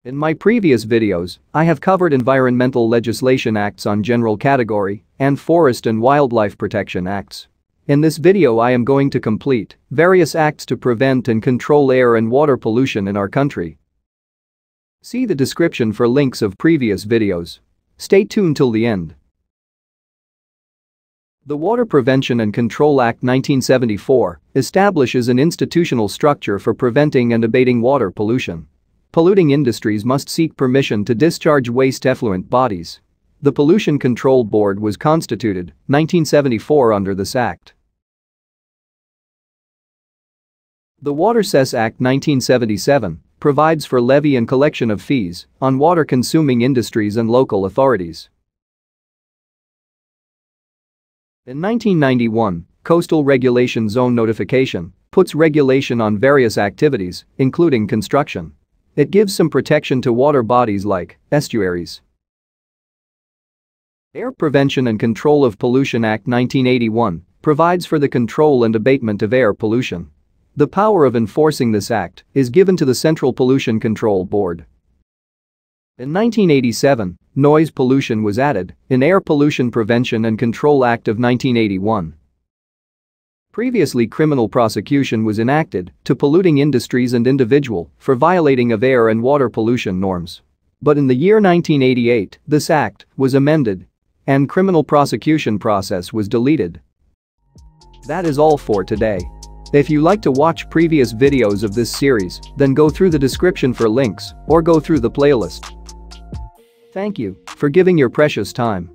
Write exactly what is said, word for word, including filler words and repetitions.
In my previous videos, I have covered environmental legislation acts on general category and forest and wildlife protection acts. In this video I am going to complete various acts to prevent and control air and water pollution in our country. See the description for links of previous videos. Stay tuned till the end. The Water Prevention and Control Act nineteen seventy-four establishes an institutional structure for preventing and abating water pollution. Polluting industries must seek permission to discharge waste effluent bodies. The Pollution Control Board was constituted nineteen seventy-four under this act. The Water Cess Act nineteen seventy-seven provides for levy and collection of fees on water-consuming industries and local authorities. In nineteen ninety-one, Coastal Regulation Zone Notification puts regulation on various activities, including construction. It gives some protection to water bodies like estuaries. Air Prevention and Control of Pollution Act nineteen eighty-one provides for the control and abatement of air pollution. The power of enforcing this act is given to the Central Pollution Control Board. In nineteen eighty-seven, noise pollution was added in Air Pollution Prevention and Control Act of nineteen eighty-one. Previously, criminal prosecution was enacted to polluting industries and individual for violating of air and water pollution norms. But in the year nineteen eighty-eight, this act was amended and criminal prosecution process was deleted. That is all for today. If you like to watch previous videos of this series, then go through the description for links or go through the playlist. Thank you for giving your precious time.